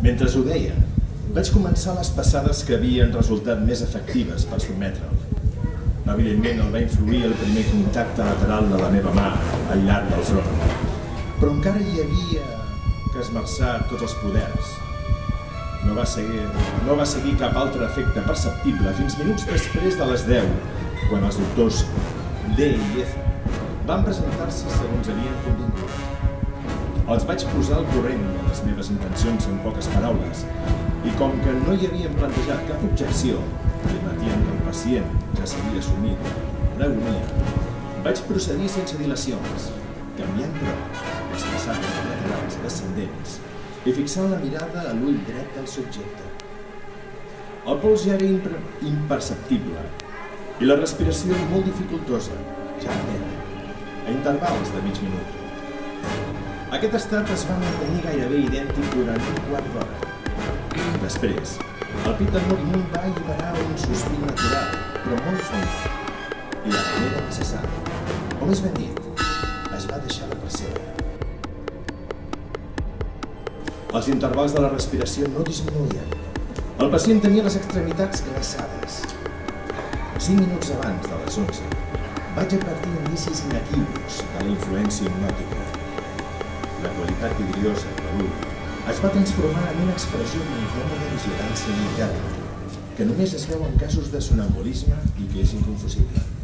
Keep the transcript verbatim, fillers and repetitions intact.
Mentre ho deia, vaig començar les passades que havien resultat més efectives per sotmetre'l. Evidentment el va influir el primer contacte lateral de la meva mà al llarg del front, però encara hi havia que esmerçar tots els poders. No va seguir, no va seguir cap altre efecte perceptible fins minuts després de les deu, quan els doctors D i F van presentar-se segons havien convingut. Els vaig posar al corrent de les meves intencions en poques paraules, i com que no hi havien plantejat cap objecció, i admetien que el pacient ja s'havia assumit l'agonia, vaig procedir sense dilacions, canviant però les passades laterals descendents i fixant la mirada a l'ull dret del subjecte. El pols ja era imperceptible i la respiració molt dificultosa, ja era, a intervals de mig minut. Aquest estat es va mantenir gairebé idèntic durant un quart d'hora. Després, el Peter Mormont va alliberar un sospir natural, però molt font, i de manera va cessar, o més ben dit, es va deixar la percebre. Els intervals de la respiració no disminuïen. El pacient tenia les extremitats glaçades. Cinc minuts abans de les onze, vaig advertir indicis inequívocs de la influència hipnòtica. La qualitat vidriosa de l'ull es va transformar en una expressió d'incòmoda vigilància interna, que només es veu en casos de sonambulisme i que és inconfusible.